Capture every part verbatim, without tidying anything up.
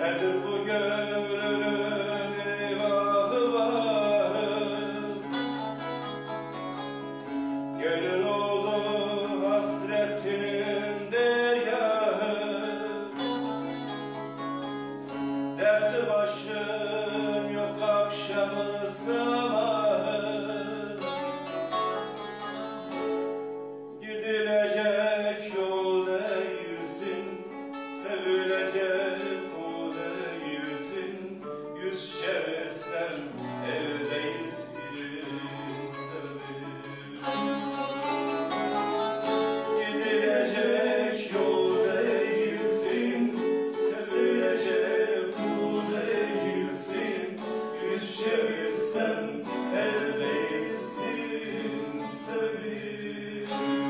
Nedir bu gönlünün eyvahı vahı? Gönül oldu hasretinin deryahı. Dertli başım yok akşamı sabahı. Gidilecek yol değilsin, sevilecek o değilsin. Yüz çevirsem el değilsin sevim. Gidilecek yol değilsin, sevilecek o değilsin. Yüz çevirsem el değilsin sevim.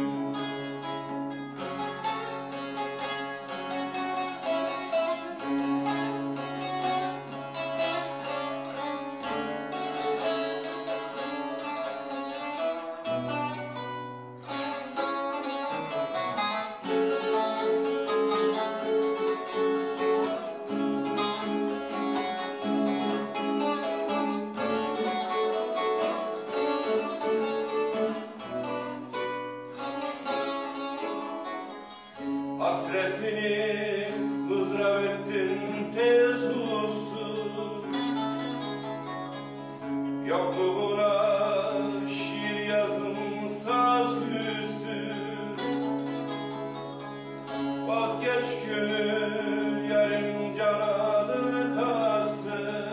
Hasretini mızrap ettin tez ustu. Yokluğuna şiir yazdım saz üstü. Vazgeç gönül yarım canadır tastı.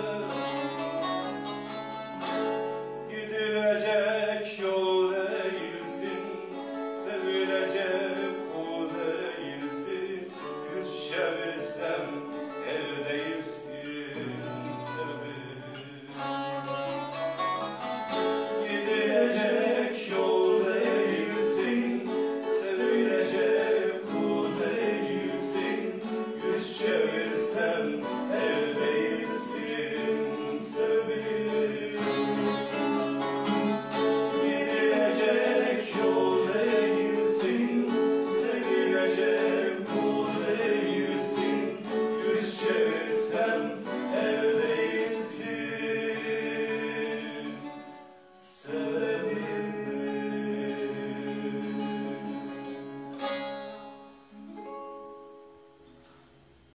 Gidilecek yol değilsin, sevilecek o değilsin. Yüz çevirsem